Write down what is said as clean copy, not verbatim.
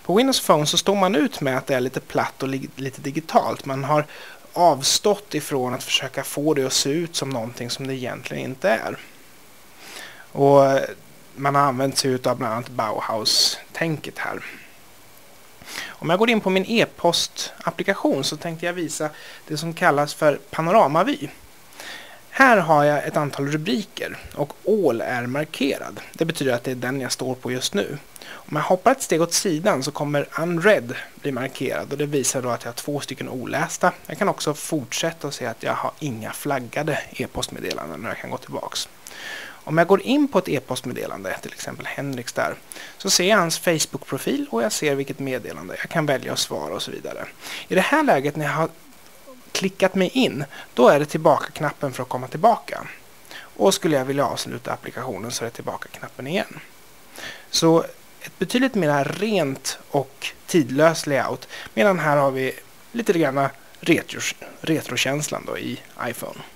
På Windows Phone så står man ut med att det är lite platt och lite digitalt. Man har avstått ifrån att försöka få det att se ut som någonting som det egentligen inte är. Och man har använt sig av bland annat Bauhaus-tänket här. Om jag går in på min e-post-applikation så tänkte jag visa det som kallas för panoramavy. Här har jag ett antal rubriker och all är markerad. Det betyder att det är den jag står på just nu. Om jag hoppar ett steg åt sidan så kommer unread bli markerad och det visar då att jag har 2 stycken olästa. Jag kan också fortsätta och se att jag har inga flaggade e-postmeddelanden när jag kan gå tillbaks. Om jag går in på ett e-postmeddelande, till exempel Henriks där, så ser jag hans Facebook-profil och jag ser vilket meddelande. Jag kan välja att svara och så vidare. I det här läget när jag har klickat mig in, då är det tillbaka-knappen för att komma tillbaka. Och skulle jag vilja avsluta applikationen så är det tillbaka-knappen igen. Så ett betydligt mer rent och tidlös layout, medan här har vi lite grann retrokänslan då i iPhone.